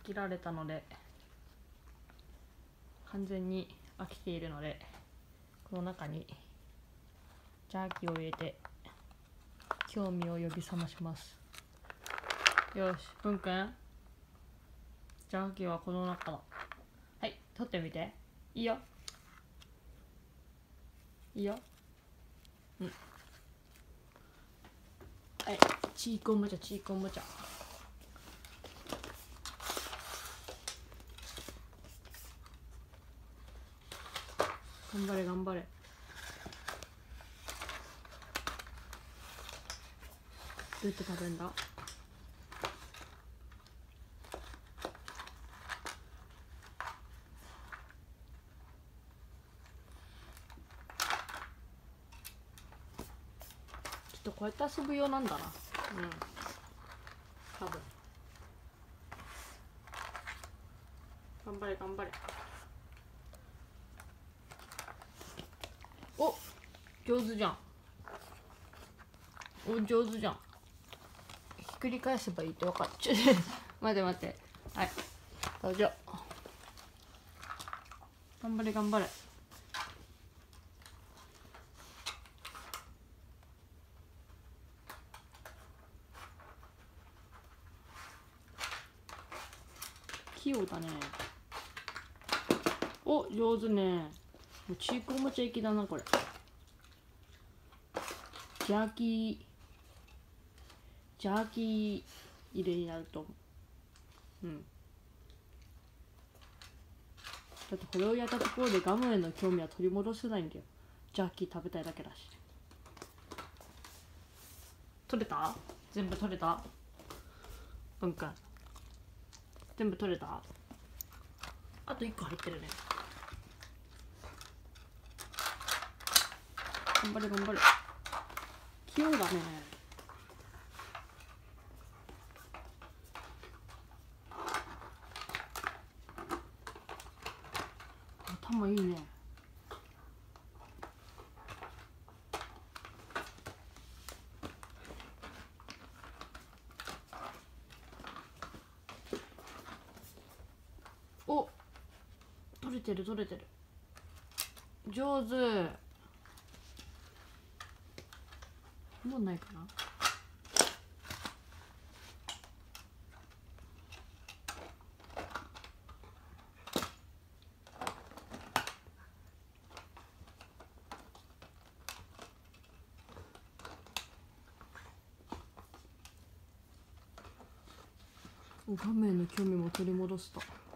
切られたので完全に飽きているので、この中にジャーキーを入れて興味を呼び覚まします。よし、文くん、ジャーキーはこの中だ。はい、取ってみて。いいよ、いいよ。うん、はい、チークおもちゃ、チークおもちゃ。頑張れ頑張れ。どうやって食べるんだ。ちょっとこうやって遊ぶようなんだな。多分。頑張れ頑張れ。お、上手じゃん。お、上手じゃん。ひっくり返せばいいって分かっちゃう。待て待て。はい、どうぞ。頑張れ頑張れ。器用だね。お、上手ね。もうチークおもちゃ行きだなこれ。ジャーキー入れになると思う。だってこれをやったところでガムへの興味は取り戻せないんだよ。ジャーキー食べたいだけだし。取れた？全部取れた？文くん、全部取れた？あと1個入ってるね。頑張れ頑張れ。器用だね。頭いいね。お、取れてる取れてる。上手。もうないかな。画面の興味も取り戻した。